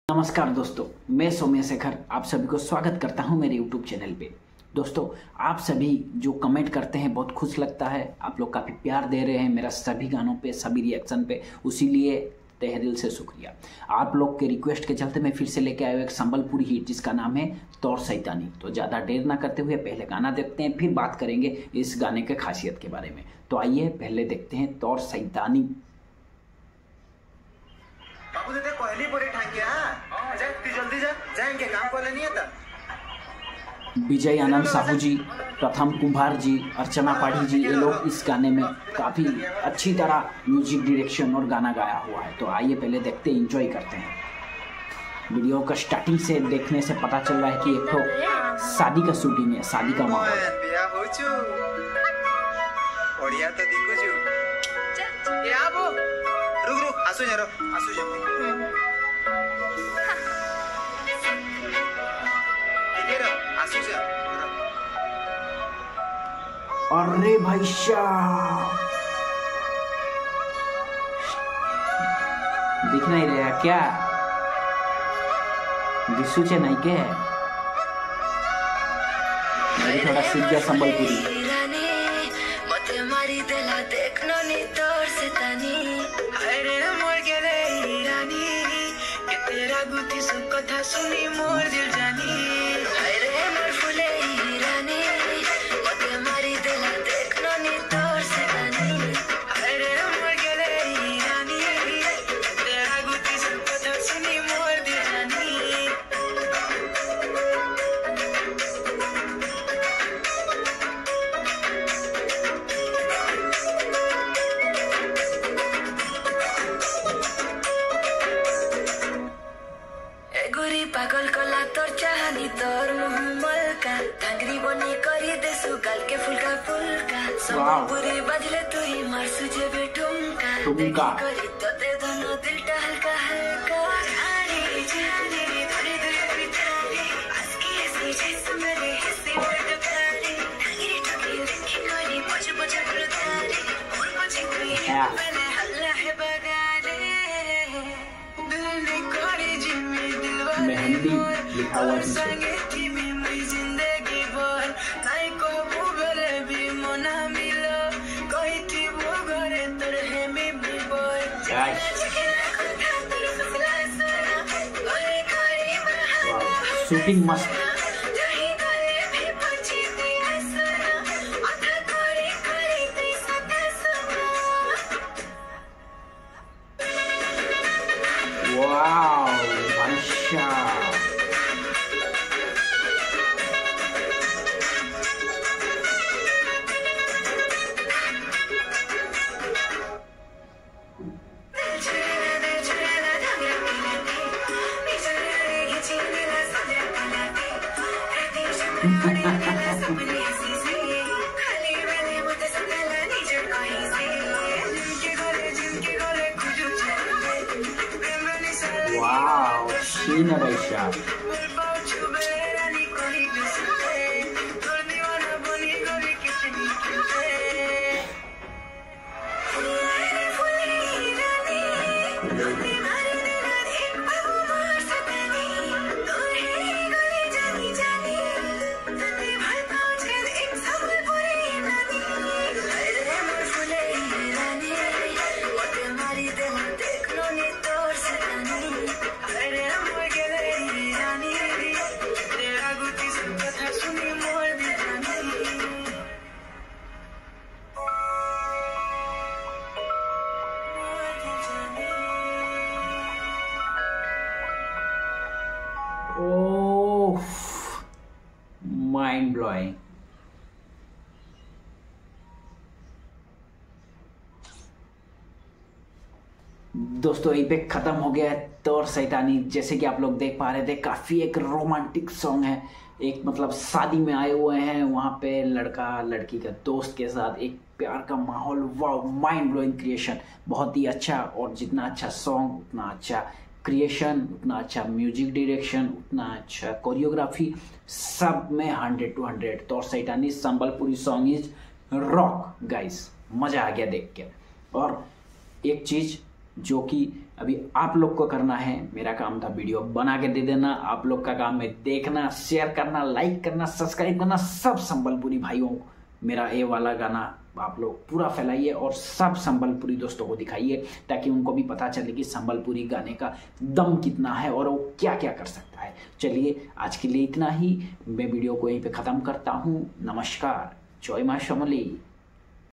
नमस्कार दोस्तों, मैं सौम्य शेखर आप सभी को स्वागत करता हूं मेरे YouTube चैनल पे। दोस्तों, आप सभी जो कमेंट करते हैं बहुत खुश लगता है। आप लोग काफ़ी प्यार दे रहे हैं मेरा सभी गानों पे, सभी रिएक्शन पे, उसी लिए तहे दिल से शुक्रिया। आप लोग के रिक्वेस्ट के चलते मैं फिर से लेके आया हूँ एक संबलपुरी हिट जिसका नाम है तौर सैतानी। तो ज़्यादा देर ना करते हुए पहले गाना देखते हैं, फिर बात करेंगे इस गाने के खासियत के बारे में। तो आइए पहले देखते हैं तौर सैतानी। बाबू देते कोहली पूरे ठाकिया जा तू जल्दी जा जाएंगे काम को नहीं आता। विजय आनंद साहू जी, प्रथम कुंभार जी, अर्चना पाठी जी, ये लोग इस गाने में काफ़ी अच्छी तरह म्यूजिक डायरेक्शन और गाना गाया हुआ है। तो आइए पहले देखते एंजॉय करते हैं। वीडियो का स्टार्टिंग से देखने से पता चल रहा है कि एक तो शादी का शूटिंग है, शादी का माहौल है। बढ़िया तो दिखो जो ये आबो रुक रुक आसो जरा आसो जब आसो जा। अरे भाई साहब, दिख नहीं रहा क्या? दिसूचे नहीं के मेरी थोड़ा सीख गया संबलपुरी। कथा सुनी मोर दिल जानी रे मोर फुले रानी मते मारी दिला देखनो नी तोर से रानी रे मोर गेले रानी तेरा गुती सब कथा सुनी मोर दिल जानी। गोरी पागल कला तोर चाहनी तोर मुँह मलका धांगरी बनी करी देसु गाल के फुलका फुलका संबलपुरी बजले तू ही मार सुझे बेटुमका करी तो दे दोनों दिल टा हल्का हल्का जानी जानी थोड़ी दूर बितानी आज की ऐसी जैसे मेरे हिस्से में दुखानी धांगरी टुकी लिखी कोई पोछ पोछ फुलकारी और मुझे कोई मैंने हल्ला है बगाने दिल ने कोरी जिम्मे मेहंदी लिखा हुआ है। जिंदगी भर नहीं को भूगले भी मना मिलो कोई थी वो घरे तोर है मी भी बोल शूटिंग मस्त। वाओ भाई साहब, वाओ शीन रैशा। Oh mind blowing. दोस्तों यही पे खत्म हो गया तौर सैतानी। जैसे कि आप लोग देख पा रहे थे, काफी एक रोमांटिक सॉन्ग है। एक मतलब शादी में आए हुए हैं, वहां पे लड़का लड़की का दोस्त के साथ एक प्यार का माहौल। वाह, माइंड ब्लोइंग क्रिएशन, बहुत ही अच्छा। और जितना अच्छा सॉन्ग उतना अच्छा क्रिएशन, उतना अच्छा म्यूजिक डायरेक्शन, उतना अच्छा कोरियोग्राफी, सब में 100 to 100। तौर सैतानी Sambalpuri song is rock guys, मजा आ गया देख के। और एक चीज जो कि अभी आप लोग को करना है, मेरा काम था वीडियो बना के दे देना, आप लोग का काम है देखना, शेयर करना, लाइक करना, सब्सक्राइब करना। सब संबलपुरी भाइयों मेरा ये वाला गाना आप लोग पूरा फैलाइए और सब संबलपुरी दोस्तों को दिखाइए, ताकि उनको भी पता चले कि संबलपुरी गाने का दम कितना है और वो क्या क्या कर सकता है। चलिए आज के लिए इतना ही, मैं वीडियो को यहीं पे ख़त्म करता हूँ। नमस्कार, जय मां समलेई।